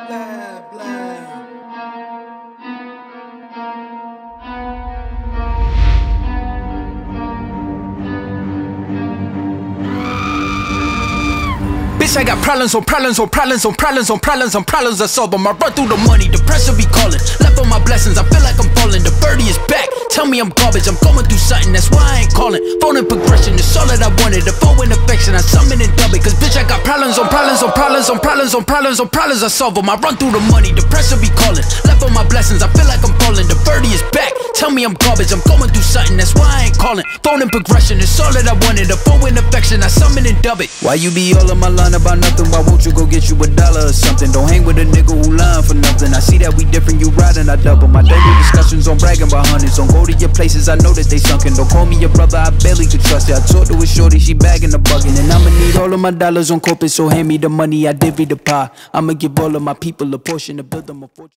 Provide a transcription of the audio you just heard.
Bitch, I got problems on problems on problems on problems on problems on problems. I solve them. I run through the money, the pressure be calling. Left on my blessings, I feel like I'm falling. The birdie is back. Tell me I'm garbage, I'm going through something, that's why I ain't calling. Phone and progression, it's all that I wanted. The phone and affection, I summon and dub it. Cause bitch, I got problems on problems on problems on problems on problems on problems. I solve them. I run through the money, the pressure be calling. Left on my blessings, I feel like I'm falling. The birdie is back. Tell me I'm garbage, I'm going through something, that's why I ain't calling. Phone and progression, it's all that I wanted. The phone and affection, I summon and dub it. Why you be all on my line about nothing? Why won't you go get you $1 or something? Don't hang with a nigga who lying for nothing. I see that we different, you riding, I double. My daily discussions on bragging about hundreds. Don't go to your places, I know that they sunken. Don't call me your brother, I barely could trust it. I talked to a shorty, she bagging the bugging. And I'ma need all of my dollars on corporate, so hand me the money, I divvy the pie. I'ma give all of my people a portion to build them a fortune.